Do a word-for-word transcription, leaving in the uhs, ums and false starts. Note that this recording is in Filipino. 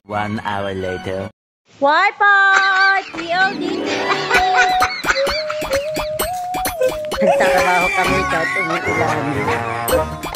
One hour later. Wi-Fi! P O D T! Nagtatrabaho kami kahit umuulan.